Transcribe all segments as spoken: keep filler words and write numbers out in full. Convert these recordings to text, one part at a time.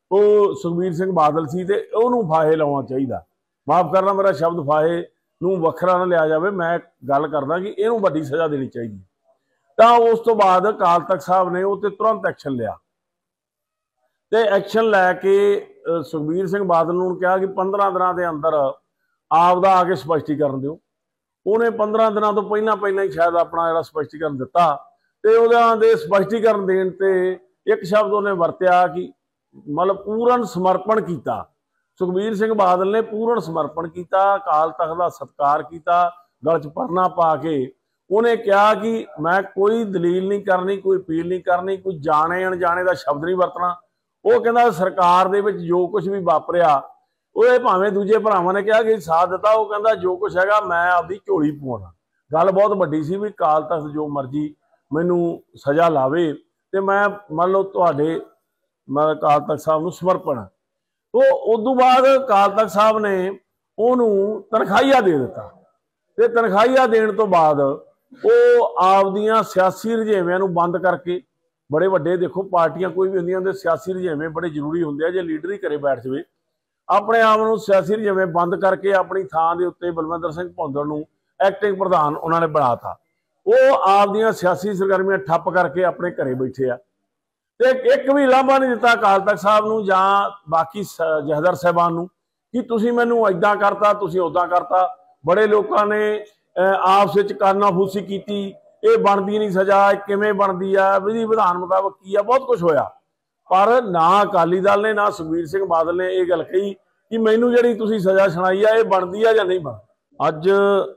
ਉਹ ਸੁਖਬੀਰ ਸਿੰਘ ਬਾਦਲ ਸੀ ਤੇ ਉਹਨੂੰ ਫਾਹੇ ਲਾਉਣਾ ਚਾਹੀਦਾ। ਮਾਫ ਕਰਨਾ, ਮੇਰਾ ਸ਼ਬਦ ਫਾਹੇ ਨੂੰ ਵੱਖਰਾ ਨਾ ਲਿਆ ਜਾਵੇ, ਮੈਂ ਗੱਲ ਕਰਦਾ ਕਿ ਇਹਨੂੰ ਵੱਡੀ ਸਜ਼ਾ ਦੇਣੀ ਚਾਹੀਦੀ। ਤਾਂ ਉਸ ਤੋਂ ਬਾਅਦ ਅਕਾਲ ਤਖਤ ਸਾਹਿਬ ਨੇ ਉਹ ਤੇ ਤੁਰੰਤ ਐਕਸ਼ਨ ਲਿਆ ਤੇ ਐਕਸ਼ਨ ਲੈ ਕੇ ਸੁਖਬੀਰ ਸਿੰਘ ਬਾਦਲ ਨੂੰ ਕਿਹਾ ਕਿ ਪੰਦਰਾਂ ਦਿਨਾਂ ਦੇ ਅੰਦਰ ਆਪਦਾ ਆ ਕੇ ਸਪਸ਼ਟੀਕਰਨ ਦਿਓ। ਉਹਨੇ ਪੰਦਰਾਂ ਦਿਨਾਂ ਤੋਂ ਪਹਿਲਾਂ ਪਹਿਲਾਂ ਹੀ ਸ਼ਾਇਦ ਆਪਣਾ ਜਿਹੜਾ ਸਪਸ਼ਟੀਕਰਨ ਦਿੱਤਾ ਤੇ ਉਹਨਾਂ ਦੇ ਸਪਸ਼ਟੀਕਰਨ ਦੇਣ ਤੇ ਇੱਕ ਸ਼ਬਦ ਉਹਨੇ ਵਰਤਿਆ ਕਿ ਮਤਲਬ ਪੂਰਨ ਸਮਰਪਣ ਕੀਤਾ। ਸੁਖਬੀਰ ਸਿੰਘ ਬਾਦਲ ਨੇ ਪੂਰਨ ਸਮਰਪਣ ਕੀਤਾ, ਅਕਾਲ ਤਖਤ ਦਾ ਸਤਿਕਾਰ ਕੀਤਾ, ਗਲ 'ਚ ਪਰਨਾ ਪਾ ਕੇ ਉਹਨੇ ਕਿਹਾ ਕਿ ਮੈਂ ਕੋਈ ਦਲੀਲ ਨਹੀਂ ਕਰਨੀ, ਕੋਈ ਅਪੀਲ ਨਹੀਂ ਕਰਨੀ, ਕੋਈ ਜਾਣੇ ਅਣਜਾਣੇ ਦਾ ਸ਼ਬਦ ਨਹੀਂ ਵਰਤਣਾ। ਉਹ ਕਹਿੰਦਾ ਸਰਕਾਰ ਦੇ ਵਿੱਚ ਜੋ ਕੁਝ ਵੀ ਵਾਪਰਿਆ ਉਹ ਭਾਵੇਂ ਦੂਜੇ ਭਰਾਵਾਂ ਨੇ ਕਿਹਾ ਕਿ ਸਾਥ ਦਿੱਤਾ, ਉਹ ਕਹਿੰਦਾ ਜੋ ਕੁਛ ਹੈਗਾ ਮੈਂ ਆਪਦੀ ਝੋਲੀ ਪਵਾਉਣਾ। ਗੱਲ ਬਹੁਤ ਵੱਡੀ ਸੀ ਵੀ ਅਕਾਲ ਤਖਤ ਜੋ ਮਰਜ਼ੀ ਮੈਨੂੰ ਸਜ਼ਾ ਲਾਵੇ ਤੇ ਮੈਂ ਮੰਨ ਲਓ ਤੁਹਾਡੇ ਮੈਂ ਅਕਾਲ ਤਖਤ ਸਾਹਿਬ ਨੂੰ ਸਮਰਪਣ। ਉਹ ਉਦੋਂ ਬਾਅਦ ਅਕਾਲ ਤਖਤ ਸਾਹਿਬ ਨੇ ਉਹਨੂੰ ਤਨਖਾਹੀਆ ਦੇ ਦਿੱਤਾ ਤੇ ਤਨਖਾਹੀਆ ਦੇਣ ਤੋਂ ਬਾਅਦ ਉਹ ਆਪਦੀਆਂ ਸਿਆਸੀ ਰੁਝੇਵਿਆਂ ਨੂੰ ਬੰਦ ਕਰਕੇ, ਬੜੇ ਵੱਡੇ ਦੇਖੋ ਪਾਰਟੀਆਂ ਕੋਈ ਵੀ ਹੁੰਦੀਆਂ ਹੁੰਦੇ ਸਿਆਸੀ ਰੁਝੇਵੇਂ ਬੜੇ ਜ਼ਰੂਰੀ ਹੁੰਦੇ ਆ, ਜੇ ਲੀਡਰ ਹੀ ਘਰੇ ਬੈਠ ਜਾਵੇ ਆਪਣੇ ਆਪ ਨੂੰ ਸਿਆਸੀ ਰੁਝੇਵੇਂ ਬੰਦ ਕਰਕੇ ਆਪਣੀ ਥਾਂ ਦੇ ਉੱਤੇ ਬਲਵਿੰਦਰ ਸਿੰਘ ਭੌਂਦੜ ਨੂੰ ਐਕਟਿੰਗ ਪ੍ਰਧਾਨ ਉਹਨਾਂ ਨੇ ਬਣਾਤਾ। ਉਹ ਆਪਦੀਆਂ ਸਿਆਸੀ ਸਰਗਰਮੀਆਂ ਠੱਪ ਕਰਕੇ ਆਪਣੇ ਘਰੇ ਬੈਠੇ ਆ ਤੇ ਇੱਕ ਵੀ ਲਾਂਭਾ ਨਹੀਂ ਦਿੱਤਾ ਅਕਾਲ ਤਖਤ ਸਾਹਿਬ ਨੂੰ ਜਾਂ ਬਾਕੀ ਜਥੇਦਾਰ ਸਾਹਿਬਾਨ ਨੂੰ ਕਿ ਤੁਸੀਂ ਮੈਨੂੰ ਏਦਾਂ ਕਰਤਾ, ਤੁਸੀਂ ਉੱਦਾਂ ਕਰਤਾ। ਬੜੇ ਲੋਕਾਂ ਨੇ ਆਪਸ ਵਿੱਚ ਕਾਨਾਫੂਸੀ ਕੀਤੀ, ਇਹ ਬਣਦੀ ਨਹੀਂ ਸਜ਼ਾ, ਕਿਵੇਂ ਬਣਦੀ ਆ, ਵਿਧੀ ਵਿਧਾਨ ਮੁਤਾਬਕ ਕੀ ਆ, ਬਹੁਤ ਕੁਝ ਹੋਇਆ। ਪਰ ਨਾ ਅਕਾਲੀ ਦਲ ਨੇ ਨਾ ਸੁਖਬੀਰ ਸਿੰਘ ਬਾਦਲ ਨੇ ਇਹ ਗੱਲ ਕਹੀ ਕਿ ਮੈਨੂੰ ਜਿਹੜੀ ਤੁਸੀਂ ਸਜ਼ਾ ਸੁਣਾਈ ਆ ਇਹ ਬਣਦੀ ਆ ਜਾਂ ਨਹੀਂ ਬਣਦੀ। ਅੱਜ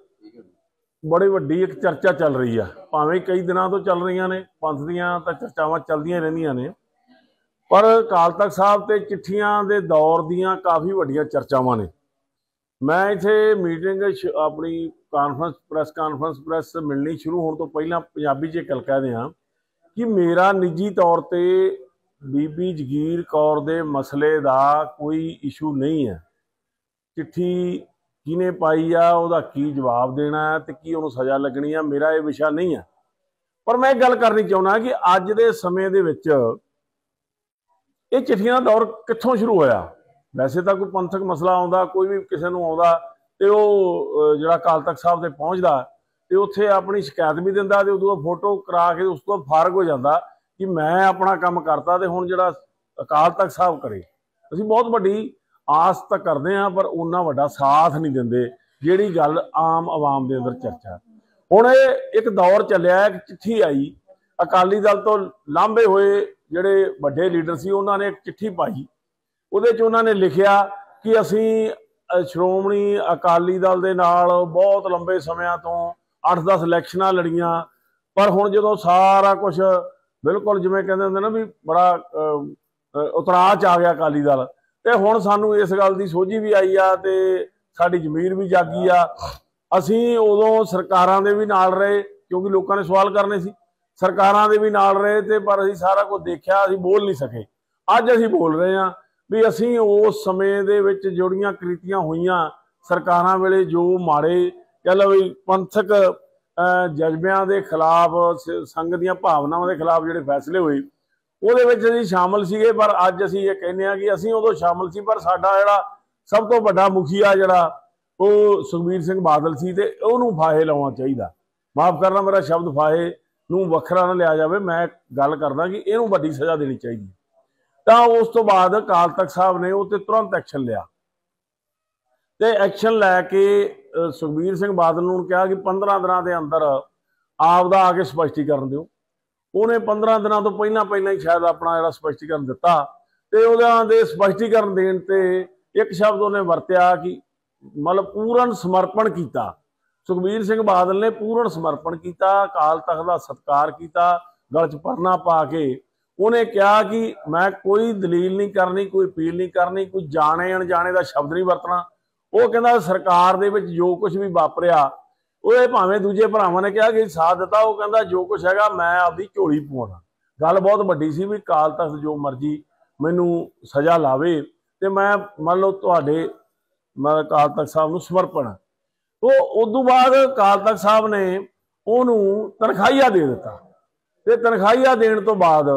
ਬੜੀ ਵੱਡੀ ਇੱਕ ਚਰਚਾ ਚੱਲ ਰਹੀ ਆ, ਭਾਵੇਂ ਕਈ ਦਿਨਾਂ ਤੋਂ ਚੱਲ ਰਹੀਆਂ ਨੇ, ਪੰਥ ਦੀਆਂ ਤਾਂ ਚਰਚਾਵਾਂ ਚੱਲਦੀਆਂ ਰਹਿੰਦੀਆਂ ਨੇ, ਪਰ ਅਕਾਲ ਤਖਤ ਸਾਹਿਬ ਤੇ ਚਿੱਠੀਆਂ ਦੇ ਦੌਰ ਦੀਆਂ ਕਾਫੀ ਵੱਡੀਆਂ ਚਰਚਾਵਾਂ ਨੇ। ਮੈਂ ਇੱਥੇ ਮੀਟਿੰਗ ਆਪਣੀ ਕਾਨਫਰੰਸ ਪ੍ਰੈਸ ਕਾਨਫਰੰਸ ਪ੍ਰੈਸ ਮਿਲਣੀ ਸ਼ੁਰੂ ਹੋਣ ਤੋਂ ਪਹਿਲਾਂ ਪੰਜਾਬੀ 'ਚ ਗੱਲ ਕਹਿ ਹਾਂ ਕਿ ਮੇਰਾ ਨਿੱਜੀ ਤੌਰ ਤੇ ਬੀਬੀ ਜਗੀਰ ਕੌਰ ਦੇ ਮਸਲੇ ਦਾ ਕੋਈ ਇਸ਼ੂ ਨਹੀਂ ਹੈ। ਚਿੱਠੀ ਕਿਹਨੇ ਪਾਈ ਆ, ਉਹਦਾ ਕੀ ਜਵਾਬ ਦੇਣਾ ਹੈ ਤੇ ਕੀ ਉਹਨੂੰ ਸਜ਼ਾ ਲੱਗਣੀ ਆ, ਮੇਰਾ ਇਹ ਵਿਸ਼ਾ ਨਹੀਂ ਹੈ। ਪਰ ਮੈਂ ਇਹ ਗੱਲ ਕਰਨੀ ਚਾਹੁੰਦਾ ਕਿ ਅੱਜ ਦੇ ਸਮੇਂ ਦੇ ਵਿੱਚ ਇਹ ਚਿੱਠੀਆਂ ਦਾ ਦੌਰ ਕਿੱਥੋਂ ਸ਼ੁਰੂ ਹੋਇਆ। ਵੈਸੇ ਤਾਂ ਕੋਈ ਪੰਥਕ ਮਸਲਾ ਆਉਂਦਾ, ਕੋਈ ਵੀ ਕਿਸੇ ਨੂੰ ਆਉਂਦਾ ਤੇ ਉਹ ਜਿਹੜਾ ਅਕਾਲ ਤਖਤ ਸਾਹਿਬ ਤੇ ਪਹੁੰਚਦਾ ਤੇ ਉੱਥੇ ਆਪਣੀ ਸ਼ਿਕਾਇਤ ਵੀ ਦਿੰਦਾ ਤੇ ਉਦੋਂ ਫੋਟੋ ਕਰਾ ਕੇ ਉਸ ਤੋਂ ਫਾਰਗ ਹੋ ਜਾਂਦਾ ਕਿ ਮੈਂ ਆਪਣਾ ਕੰਮ ਕਰਤਾ ਤੇ ਹੁਣ ਜਿਹੜਾ ਅਕਾਲ ਤਖਤ ਸਾਹਿਬ ਕਰੇ। ਅਸੀਂ ਬਹੁਤ ਵੱਡੀ ਆਸ ਤਾਂ ਕਰਦੇ ਹਾਂ ਪਰ ਉਹਨਾਂ ਵੱਡਾ ਸਾਥ ਨਹੀਂ ਦਿੰਦੇ ਜਿਹੜੀ ਗੱਲ ਆਮ ਆਵਾਮ ਦੇ ਅੰਦਰ ਚਰਚਾ। ਹੁਣ ਇਹ ਇੱਕ ਦੌਰ ਚੱਲਿਆ, ਇੱਕ ਚਿੱਠੀ ਆਈ ਅਕਾਲੀ ਦਲ ਤੋਂ ਲਾਂਭੇ ਹੋਏ ਜਿਹੜੇ ਵੱਡੇ ਲੀਡਰ ਸੀ, ਉਹਨਾਂ ਨੇ ਇੱਕ ਚਿੱਠੀ ਪਾਈ। ਉਹਦੇ 'ਚ ਉਹਨਾਂ ਨੇ ਲਿਖਿਆ ਕਿ ਅਸੀਂ ਸ਼੍ਰੋਮਣੀ ਅਕਾਲੀ ਦਲ ਦੇ ਨਾਲ ਬਹੁਤ ਲੰਬੇ ਸਮਿਆਂ ਤੋਂ ਅੱਠ ਦਸ ਇਲੈਕਸ਼ਨਾਂ ਲੜੀਆਂ, ਪਰ ਹੁਣ ਜਦੋਂ ਸਾਰਾ ਕੁਝ ਬਿਲਕੁਲ ਜਿਵੇਂ ਕਹਿੰਦੇ ਹੁੰਦੇ ਨਾ ਵੀ ਬੜਾ ਉਤਰਾਅ 'ਚ ਆ ਗਿਆ ਅਕਾਲੀ ਦਲ, ਤੇ ਹੁਣ ਸਾਨੂੰ ਇਸ ਗੱਲ ਦੀ ਸੋਝੀ ਵੀ ਆਈ ਆ ਤੇ ਸਾਡੀ ਜ਼ਮੀਰ ਵੀ ਜਾਗੀ ਆ। ਅਸੀਂ ਉਦੋਂ ਸਰਕਾਰਾਂ ਦੇ ਵੀ ਨਾਲ ਰਹੇ ਕਿਉਂਕਿ ਲੋਕਾਂ ਨੇ ਸਵਾਲ ਕਰਨੇ ਸੀ, ਸਰਕਾਰਾਂ ਦੇ ਵੀ ਨਾਲ ਰਹੇ ਤੇ ਪਰ ਅਸੀਂ ਸਾਰਾ ਕੁਝ ਦੇਖਿਆ, ਅਸੀਂ ਬੋਲ ਨਹੀਂ ਸਕੇ। ਅੱਜ ਅਸੀਂ ਬੋਲ ਰਹੇ ਹਾਂ ਵੀ ਅਸੀਂ ਉਸ ਸਮੇਂ ਦੇ ਵਿੱਚ ਜਿਹੜੀਆਂ ਕ੍ਰਿਤੀਆਂ ਹੋਈਆਂ ਸਰਕਾਰਾਂ ਵੇਲੇ, ਜੋ ਮਾੜੇ ਕਹਿ ਲਓ ਵੀ ਪੰਥਕ ਜਜ਼ਬਿਆਂ ਦੇ ਖਿਲਾਫ, ਸੰਘ ਦੀਆਂ ਭਾਵਨਾਵਾਂ ਦੇ ਖਿਲਾਫ ਜਿਹੜੇ ਫੈਸਲੇ ਹੋਏ ਉਹਦੇ ਵਿੱਚ ਅਸੀਂ ਸ਼ਾਮਲ ਸੀਗੇ। ਪਰ ਅੱਜ ਅਸੀਂ ਇਹ ਕਹਿੰਦੇ ਹਾਂ ਕਿ ਅਸੀਂ ਉਦੋਂ ਸ਼ਾਮਲ ਸੀ ਪਰ ਸਾਡਾ ਜਿਹੜਾ ਸਭ ਤੋਂ ਵੱਡਾ ਮੁਖੀਆ ਜਿਹੜਾ ਉਹ ਸੁਖਬੀਰ ਸਿੰਘ ਬਾਦਲ ਸੀ ਤੇ ਉਹਨੂੰ ਫਾਹੇ ਲਾਉਣਾ ਚਾਹੀਦਾ। ਮਾਫ ਕਰਨਾ, ਮੇਰਾ ਸ਼ਬਦ ਫਾਹੇ ਨੂੰ ਵੱਖਰਾ ਨਾ ਲਿਆ ਜਾਵੇ, ਮੈਂ ਗੱਲ ਕਰਦਾ ਕਿ ਇਹਨੂੰ ਵੱਡੀ ਸਜ਼ਾ ਦੇਣੀ ਚਾਹੀਦੀ। ਤਾਂ ਉਸ ਤੋਂ ਬਾਅਦ ਅਕਾਲ ਤਖਤ ਸਾਹਿਬ ਨੇ ਉਹ ਤੇ ਤੁਰੰਤ ਐਕਸ਼ਨ ਲਿਆ ਤੇ ਐਕਸ਼ਨ ਲੈ ਕੇ ਸੁਖਬੀਰ ਸਿੰਘ ਬਾਦਲ ਨੂੰ ਕਿਹਾ ਕਿ ਪੰਦਰਾਂ ਦਿਨਾਂ ਦੇ ਅੰਦਰ ਆਪਦਾ ਆ ਕੇ ਸਪਸ਼ਟੀਕਰਨ ਦਿਓ। ਉਹਨੇ ਪੰਦਰਾਂ ਦਿਨਾਂ ਤੋਂ ਪਹਿਲਾਂ ਪਹਿਲਾਂ ਹੀ ਸ਼ਾਇਦ ਆਪਣਾ ਜਿਹੜਾ ਸਪਸ਼ਟੀਕਰਨ ਦਿੱਤਾ ਤੇ ਉਹਨਾਂ ਦੇ ਸਪਸ਼ਟੀਕਰਨ ਦੇਣ ਤੇ ਇੱਕ ਸ਼ਬਦ ਉਹਨੇ ਵਰਤਿਆ ਕਿ ਮਤਲਬ ਪੂਰਨ ਸਮਰਪਣ ਕੀਤਾ। ਸੁਖਬੀਰ ਸਿੰਘ ਬਾਦਲ ਨੇ ਪੂਰਨ ਸਮਰਪਣ ਕੀਤਾ, ਅਕਾਲ ਤਖਤ ਦਾ ਸਤਿਕਾਰ ਕੀਤਾ, ਗਲ 'ਚ ਪਰਨਾ ਪਾ ਕੇ ਉਹਨੇ ਕਿਹਾ ਕਿ ਮੈਂ ਕੋਈ ਦਲੀਲ ਨਹੀਂ ਕਰਨੀ, ਕੋਈ ਅਪੀਲ ਨਹੀਂ ਕਰਨੀ, ਕੋਈ ਜਾਣੇ ਅਣਜਾਣੇ ਦਾ ਸ਼ਬਦ ਨਹੀਂ ਵਰਤਣਾ। ਉਹ ਕਹਿੰਦਾ ਸਰਕਾਰ ਦੇ ਵਿੱਚ ਜੋ ਕੁਝ ਵੀ ਵਾਪਰਿਆ ਉਹ ਭਾਵੇਂ ਦੂਜੇ ਭਰਾਵਾਂ ਨੇ ਕਿਹਾ ਕਿ ਸਾਥ ਦਿੱਤਾ, ਉਹ ਕਹਿੰਦਾ ਜੋ ਕੁਛ ਹੈਗਾ ਮੈਂ ਆਪਦੀ ਝੋਲੀ ਪਵਾਉਣਾ। ਗੱਲ ਬਹੁਤ ਵੱਡੀ ਸੀ ਵੀ ਅਕਾਲ ਤਖਤ ਜੋ ਮਰਜ਼ੀ ਮੈਨੂੰ ਸਜ਼ਾ ਲਾਵੇ ਤੇ ਮੈਂ ਮੰਨ ਲਓ ਤੁਹਾਡੇ ਮੈਂ ਅਕਾਲ ਤਖਤ ਸਾਹਿਬ ਨੂੰ ਸਮਰਪਣ। ਉਹ ਉਦੋਂ ਬਾਅਦ ਅਕਾਲ ਤਖਤ ਸਾਹਿਬ ਨੇ ਉਹਨੂੰ ਤਨਖਾਹੀਆ ਦੇ ਦਿੱਤਾ ਤੇ ਤਨਖਾਹੀਆ ਦੇਣ ਤੋਂ ਬਾਅਦ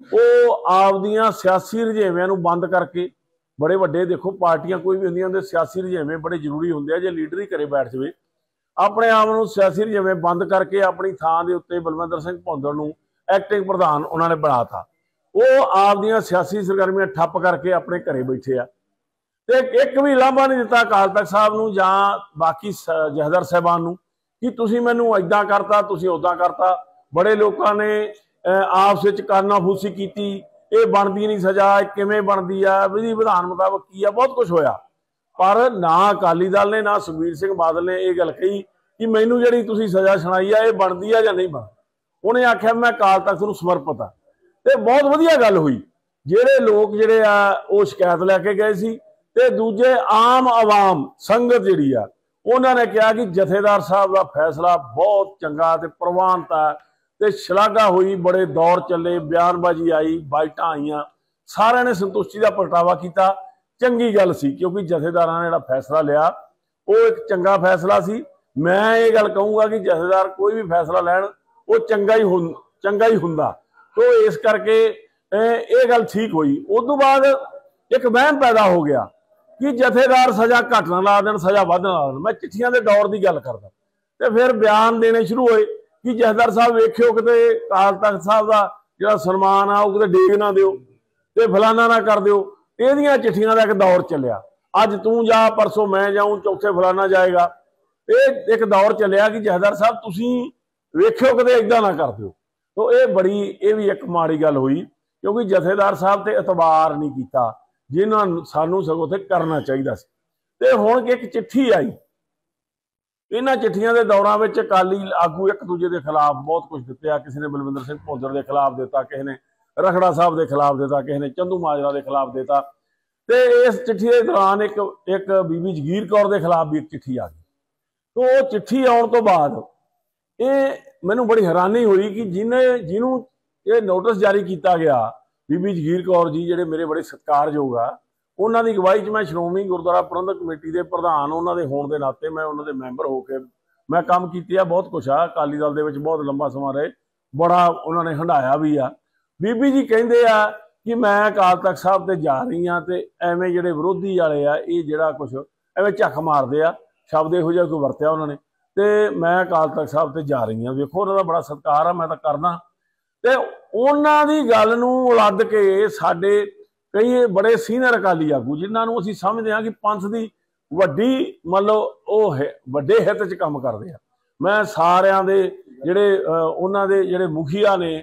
ਉਹ ਆਪਦੀਆਂ ਸਿਆਸੀ ਰੁਝੇਵਿਆਂ ਨੂੰ ਬੰਦ ਕਰਕੇ, बड़े ਵੱਡੇ देखो पार्टियां कोई भी होंदियां उहदे सियासी रझेवें बड़े जरूरी होंदे आ, जे लीडर ही घरे बैठ जाए अपने आप को सियासी रझेवें बंद करके अपनी थां दे उत्ते बलविंदर सिंह भौंदड़ नूं एक्टिंग प्रधान उन्होंने बनाता। वो आपदियां सियासी सरगर्मियां ठप करके अपने घरे बैठे आ ते एक भी लांभा नहीं दिता अकाल तख्त साहब नूं जां बाकी जथेदार साहिबान नूं कि तुसीं मैनूं इदां करता तुसीं उदां करता। बड़े लोगों ने आपस विच कानाफूसी कीती, ये बनती नहीं सज़ा, किवें बनती है, विधि विधान मुताबक की है, बहुत कुछ होया। पर ना अकाली दल ने ना सुखबीर सिंह बादल ने यह गल कही कि मैनू जी तुसीं सज़ा सुनाई है ये बनती है या नहीं बनती। उन्हें आख्या मैं अकाल तख्त नूं समर्पित हाँ। तो बहुत वधिया गल हुई, जिहड़े लोग जिहड़े आ वो शिकायत लैके गए सी ते दूजे आम आवाम संगत जिहड़ी आ उन्होंने कहा कि जथेदार साहब का फैसला बहुत चंगा ते प्रवानता ते शलाघा हुई, बड़े दौर चले, बयानबाजी आई, बाइटां आईयां, सारे ने संतुष्टि का प्रगटावा किया। चंगी गल सी क्योंकि जथेदारां ने जिहड़ा फैसला लिया वो एक चंगा फैसला सी। मैं ये गल कहूँगा कि जथेदार कोई भी फैसला लैण वो चंगा ही हुं चंगा ही हुंदा। तो इस करके ये गल ठीक हुई। उस तो बाद एक वहम पैदा हो गया कि जथेदार सज़ा घट ना ला देन, सज़ा वध ना ला देन। मैं चिट्ठियां दे दौर की गल करदा ते फिर बयान देने शुरू होए कि जथेदार साहब वेखियो किते अकाल तख्त साहब का जिहड़ा सन्मान आ वो किते डेग ना दिओ ते फलाना ना कर दिओ। इहदियां चिट्ठियां का एक दौर चलिया, अज तू जा परसों मैं जाऊँ चौथे फलाना जाएगा। ये एक दौर चलिया कि जथेदार साहब तुसीं वेखियो किते इदां ना कर दिओ। तो ये बड़ी ये भी एक माड़ी गल हुई क्योंकि जथेदार साहब ते एतबार नहीं किया जिन्हां सानूं सगों ते करना चाहिदा सी। ते हुण एक चिट्ठी आई, इन्हां चिट्ठियां दे दौरां विच अकाली आगू एक दूजे के खिलाफ बहुत कुछ दिते आ। किसी ने बलविंदर सिंह भौंदड़ के खिलाफ दिता, किसी ने रखड़ा साहब के खिलाफ दिता, किसी ने चंदू माजरा के खिलाफ दिता। तो इस चिट्ठी के दौरान एक एक बीबी जगीर कौर के खिलाफ भी एक चिट्ठी आ गई। तो वो चिट्ठी आने तो बाद ये मैनूं बड़ी हैरानी हुई कि जिन्हें जिन्हों ये नोटिस जारी किया गया, बीबी जगीर कौर जी जिहड़े मेरे बड़े सत्कारयोग आ, उन्हों की अगवाई च मैं श्रोमणी गुरुद्वारा प्रबंधक कमेटी के प्रधान उन्होंने होने के नाते मैं उन्होंने मैंबर होकर मैं काम किया। बहुत कुछ आ अकाली दल दे विच बहुत लंबा समा रहे, बड़ा उन्होंने हंडाया भी आ। बीबी जी कहते आ कि मैं अकाल तख्त साहब ते जा रही हाँ तो एवें जिहड़े विरोधी वाले आ ये जिहड़ा कुछ एवें झक मारते आ, शब्द इहो जिहा कोई वरत्या उन्होंने, तो मैं अकाल तख्त साहब ते जा रही हाँ। देखो उन्होंने बड़ा सत्कार आ, मैं तो करना। तो उन्हां दी गल नूं उलद के साडे कई बड़े सीनियर अकाली आगू जिन्होंने असीं समझते हैं कि पंथ की वड्डी मतलब वो है वड्डे हित च काम करते हैं। मैं सारियां दे जिहड़े उन्हां दे जिहड़े मुखिया ने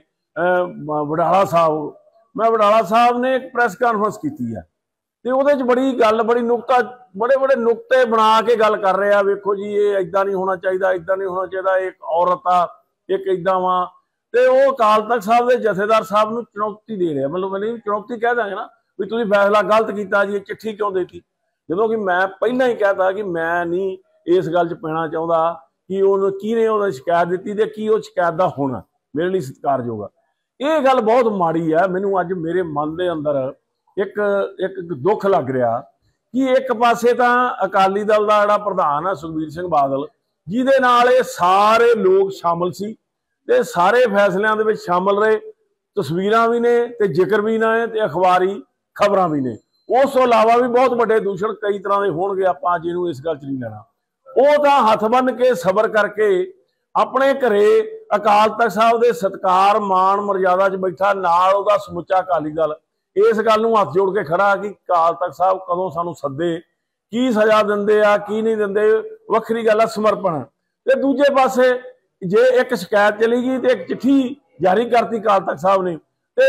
वडाला साहब, मैं वडाला साहब ने एक प्रेस कॉन्फ्रेंस की है तो वो बड़ी गल बड़ी नुकता बड़े बड़े नुकते बना के गल कर रहे हैं। वेखो जी ये इदां नहीं होना चाहिए, इदां नहीं होना चाहिए, एक औरत आ एक इदां वा। तो वो अकाल तख्त साहब के जथेदार साहब नूं चुनौती दे रहे, मतलब मैंने चुनौती कह देंगे ना भी तुसीं फैसला गलत किया जी, चिट्ठी क्यों देती, जो कि मैं पहला ही कहता कि मैं नहीं इस गल च पैना चाहता कि उन्होंने किने उन्होंने शिकायत दी तो की वो शिकायत का होना मेरे लिए सत्कारयोग आ। ये गल बहुत माड़ी है। मैनूं अज मेरे मन के अंदर एक एक दुख लग रहा कि एक पासे तो अकाली दल का जिहड़ा प्रधान है सुखबीर सिंह बादल जिहदे नाल ये सारे लोग शामिल सी ते सारे फैसलों के शामिल रहे, तस्वीरां भी ने ते जिक्र भी ने ते अखबारी खबरां भी ने। उस तो इलावा भी बहुत बड़े दूषण कई तरह के होणगे, आपां जिहनूं इस गल च नहीं लेना। वो तो हथ बन के सबर करके अपने घरे अकाल तख्त साहब के सत्कार मान मर्यादा च बैठा, नाल उहदा समुचा अकाली दल इस गल नूं हथ जोड़ के खड़ा कि अकाल तख्त साहब कदों सानूं सदे, की सज़ा दिंदे आ की नहीं दिंदे, वक्खरी गल आ समर्पण। ते दूजे पासे जे एक शिकायत चली गई तो एक चिट्ठी जारी करती अकाल तख्त साहब ने ते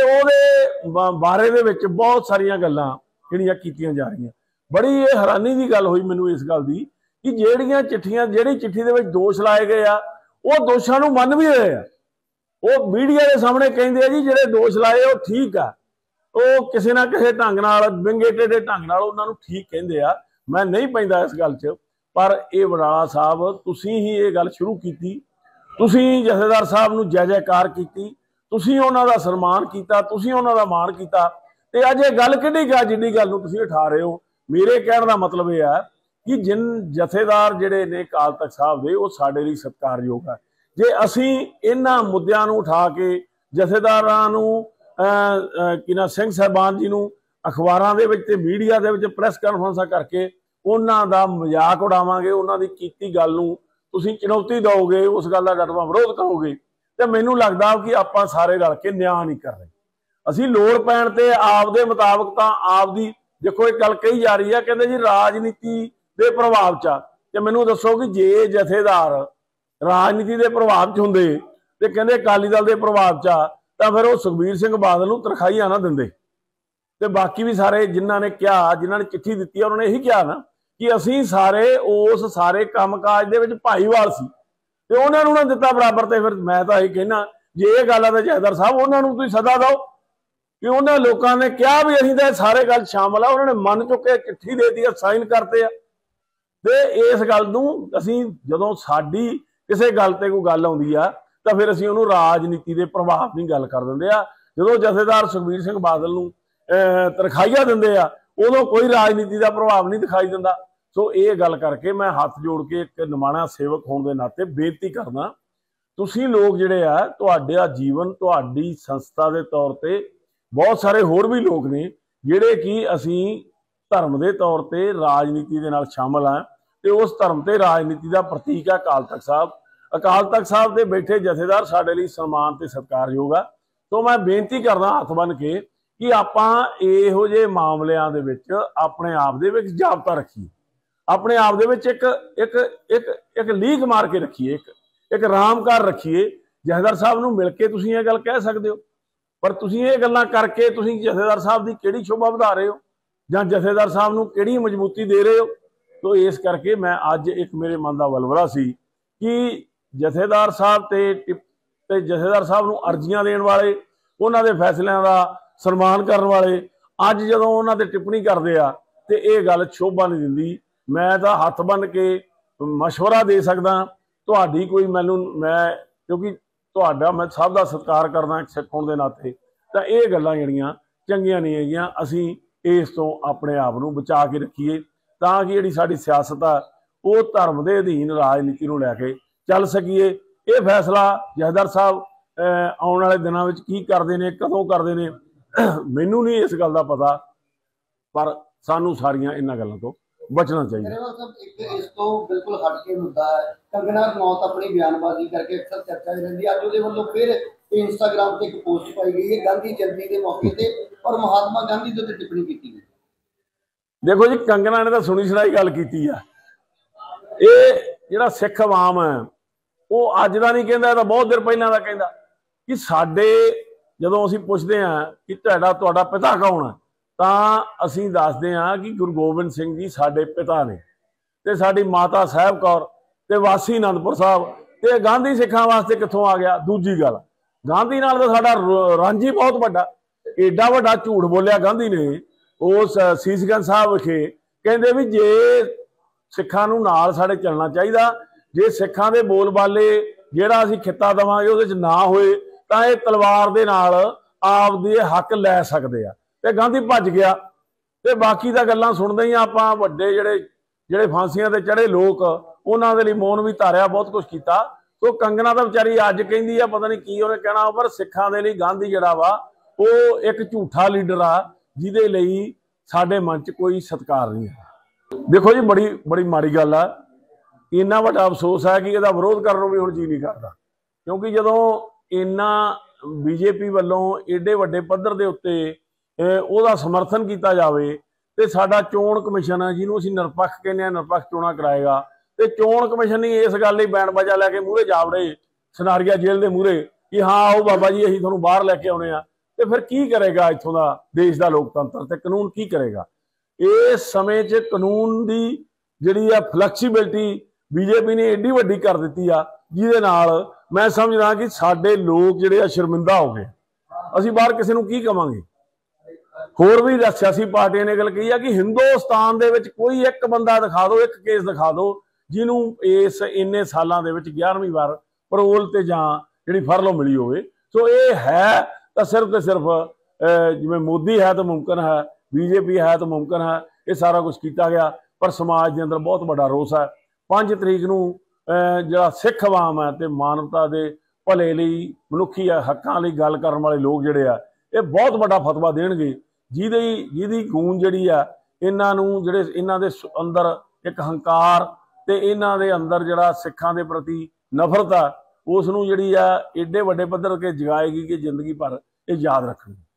ਉਹਦੇ बारे ਦੇ ਵਿੱਚ बहुत सारिया गल्लां ਜਿਹੜੀਆਂ ਕੀਤੀਆਂ जा रही। बड़ी ये हैरानी की गल हुई मैनूं इस गल की कि ਜਿਹੜੀਆਂ चिट्ठियां ਜਿਹੜੀ चिट्ठी ਦੇ ਵਿੱਚ ਦੋਸ਼ ਲਾਏ गए आ वो दोषां नूं ਮੰਨ भी रहे आ। वो मीडिया के सामने कहते हैं जी ਜਿਹੜੇ दोष लाए वो ठीक आ, वो किसी ना किसी ढंग नाल विंगे टेढ़े ढंग नाल उन्हां नूं ठीक कहते आ। मैं नहीं पैंदा इस गल च, पर ये वडाला साहब तुसीं ही ये गल शुरू की, तुसीं जथेदार साहब नूं जय जयकार की, तुसीं उन्हां दा सन्मान किया, तुसीं उन्हां दा मान किया। ते अज ये गल किहड़ी गा जिन्नी गल नूं तुसीं उठा रहे हो। मेरे कहण दा मतलब यह है कि जिन जथेदार जिहड़े ने अकाल तख्त साहब दे वो साडे लई सत्कारयोग है। जे असीं इन्हां मुद्दिआं नूं उठा के जथेदारां नूं कि ना सिंह साहबान जी नूं अखबारां दे विच ते मीडिया दे विच प्रैस कानफ्रेंसां करके उन्हां दा मजाक उड़ावांगे, उन्हां दी कीती गल नूं तुसीं चुनौती दोगे, उस गल दा डटवा विरोध करोगे, ते मैनूं लगदा कि आपां सारे रल के न्याय नहीं कर रहे। असीं लोड़ पैण ते आपदे मुताबक तां आपदी देखो एक गल कही जा रही है, कहंदे जी राजनीति दे प्रभाव च, ते मैनूं दस्सो कि जे जथेदार राजनीति दे प्रभाव च हुंदे ते कहंदे अकाली दल दे प्रभाव च, तां फिर वो सुखबीर सिंह बादल नूं तनखाहियां ना दिंदे, ते बाकी भी सारे जिन्हां ने कहा, जिन्हां ने चिट्ठी दित्ती उन्होंने यही कहा ना कि असीं सारे उस सारे कामकाज दे विच भाईवाल सी, ते उन्हां नूं ना दित्ता बराबर। ते फिर मैं तां यही कहना जे ये गल है तां जथेदार साहब उन्हां नूं तुसीं सदा दो कि उन्होंने लोगों ने कहा भी असीं तां सारे गल शामिल आ, उन्होंने मन चुके चिट्ठी देती है, साइन करते हैं। ते इस गल नूं असीं जदों साडी किसी गल ते कोई गल आउंदी आ तां फिर असीं उहनूं राजनीति दे प्रभाव दी गल कर दिंदे आ। जदों जथेदार सुखबीर सिंह बादल नूं तनखाहियां दिंदे आ उदों कोई राजनीति का प्रभाव नहीं दिखाई दिंदा। सो ये गल करके मैं हाथ जोड़ के एक निमाणा सेवक होने के नाते बेनती करना, तुसीं लोग जिहड़े आ तुहाडा जीवन तुहाडी संस्था के तौर पर बहुत सारे होर भी लोग ने जिहड़े कि असीं धर्म के तौर पर राजनीति के नाल शामिल हाँ, ते उस धर्म ते राजनीति का प्रतीक है अकाल तख्त साहब। अकाल तख्त साहब के बैठे जथेदार साडे लई सन्मान ते सत्कारयोग आ। तो मैं बेनती करदा हथ बन के कि आपां इहो जिहे मामलिਆਂ ਦੇ ਵਿੱਚ ਆਪਣੇ ਆਪ ਦੇ ਵਿੱਚ ਜਾਬਤਾ ਰੱਖੀਏ, ਆਪਣੇ ਆਪ ਦੇ ਵਿੱਚ ਇੱਕ ਇੱਕ ਇੱਕ ਇੱਕ ਲੀਕ ਮਾਰ ਕੇ ਰੱਖੀਏ, ਇੱਕ ਇੱਕ ਰਾਮਕਾਰ ਰੱਖੀਏ। ਜਥੇਦਾਰ ਸਾਹਿਬ ਨੂੰ ਮਿਲ ਕੇ ਤੁਸੀਂ ਇਹ ਗੱਲ ਕਹਿ ਸਕਦੇ ਹੋ, पर तुसीं ये गल्लां करके तुसीं जथेदार साहब की किहड़ी शोभा वधा रहे हो जां जथेदार साहब नूं किहड़ी मजबूती दे रहे हो। तो इस करके मैं अज एक मेरे मन का वलवला सी कि जथेदार साहब ते ते जथेदार साहब नूं अर्जियां देण वाले, उन्हां दे फैसलिਆਂ का सन्मान करन वाले अज जदों उन्हां ते टिप्पणी करदे आ ते इह गल शोभा नहीं दिंदी। मैं तां हत्थ बन के मशवरा दे सकदा तुहाडी कोई मैनूं, मैं क्योंकि तुहाडा मैं सब का सत्कार करना एक सिख होने के नाते, तो ये गल्लां जिहड़ियां चंगियां नहीं हैगियां। असीं इस तो अपने आप नूं बचा के रखीए तां कि जिहड़ी साडी सियासत आ वो धर्म के अधीन राजनीति नूं लैके चल सकीए। ये फैसला जथेदार साहब आउण वाले दिनां विच की करदे ने, कदों करदे ने, मैनूं नहीं इस गल दा पता, पर सानूं सारियां इन्हां गल्लां तो बचना चाहिए। इस तो बिल्कुल हट के मुद्दा है कंगना रनौत अपनी बयानबाजी करके अक्सर चर्चा रही है। अज उहदे वल्लों फिर इंस्टाग्राम पे एक पोस्ट पाई गई है गांधी जयंती के मौके ते और महात्मा गांधी के उत्ते टिप्पणी की गई। देखो जी कंगना ने तो सुनी सुनाई गल की है। ये जिहड़ा सिख आवाम है वो अज का नहीं कहता, तो बहुत देर पहला का कहता कि साडे जदों असीं पुछदे हां कि तुहाडा तुहाडा पिता कौन है, तां असीं दसदे हां कि गुरु गोबिंद सिंह जी साडे पिता ने, ते साडी माता साहिब कौर ते वासी आनंदपुर साहब, ते गांधी सिखां वास्ते कित्थों आ गया। दूजी गल गांधी नाल तां साडा रांझी बहुत वड्डा, एडा वड्डा झूठ बोलिया गांधी ने उस सीसगंज साहब विखे, कहंदे भी जे सिखां नूं नाल साडे चलना चाहिदा, जे सिखां दे बोल बाले जिहड़ा असीं खित्ता देवांगे उहदे च ना होए तां इह तलवार दे नाल आपदे हक लै सकदे आ। ते गांधी भज गया, ते बाकी दा गल्लां सुणदे ही आपां वड्डे जिहड़े जिहड़े फांसियां ते चढ़े लोक उन्हां दे लई मौन भी धारिया, बहुत कुछ कीता। तो कंगना तो बेचारी अज कहिंदी आ पता नहीं की उहने कहना, पर सिखां दे लई गांधी जिहड़ा वा वो एक झूठा लीडर आ जिहदे लई साडे मन च कोई सत्कार नहीं है। देखो जी बड़ी बड़ी माड़ी गल आ, इन्ना वड्डा अफसोस है कि इहदा विरोध करन नूं भी हुण जी नहीं करदा, क्योंकि जदों इन्ना बीजेपी वल्लों एडे वड्डे पद्धर दे उत्ते ਉਹਦਾ समर्थन किया जाए तो साडा चोण कमिशन है जिन्हों असीं निरपक्ष कहने निरपक्ष चोणां कराएगा, तो चोण कमिशन ही इस गल बैंड बाजा लैके मूहरे जा वड़े सनारिया जेल के मूहरे कि हाँ आओ बाबा जी असीं तुहानूं बाहर लैके आउणे आ, तो फिर की करेगा इत्थों का देश का लोकतंत्र ते कानून की करेगा। इस समय च कानून की जिहड़ी आ फ्लैक्सीबिलिटी बीजेपी ने एडी वड्डी कर दित्ती आ, जिहदे नाल मैं समझदा कि साडे लोग जिहड़े आ शर्मिंदा हो गए। असीं बाहर किसी नूं की कवांगे। होर भी सियासी पार्टियां ने गल कही है कि हिंदुस्तान दे विच कोई एक बंदा दिखा दो, एक केस दिखा दो जिन्होंने इस इन्ने सालों के ग्यारहवीं बार परोल ते जां जिहड़ी फरलो मिली होवे। सो ये है तो सिर्फ तो सिर्फ जिवें मोदी है तो मुमकिन है, बीजेपी है तो मुमकिन है, ये सारा कुछ किया गया, पर समाज के अंदर बहुत बड़ा रोस है। पांच तरीक नूं जिहड़ा सिख आवाम है तो मानवता के भले लई मनुखी हकां लई गल करन वाले लोग जिहड़े आ ਇਹ ਬਹੁਤ ਵੱਡਾ ਫਤਵਾ ਦੇਣਗੇ, ਜਿਹਦੀ ਜਿਹਦੀ ਗੂੰਜ ਜਿਹੜੀ ਆ ਇਹਨਾਂ ਨੂੰ, ਜਿਹੜੇ ਇਹਨਾਂ ਦੇ ਅੰਦਰ ਇੱਕ ਹੰਕਾਰ ਤੇ ਇਹਨਾਂ ਦੇ ਅੰਦਰ ਜਿਹੜਾ ਸਿੱਖਾਂ ਦੇ ਪ੍ਰਤੀ ਨਫ਼ਰਤ ਆ, ਉਸ ਨੂੰ ਜਿਹੜੀ ਆ ਏਡੇ ਵੱਡੇ ਪੱਧਰ ਤੇ ਜਗਾਏਗੀ ਕਿ ਜ਼ਿੰਦਗੀ ਭਰ ਇਹ ਯਾਦ ਰੱਖਣਗੇ।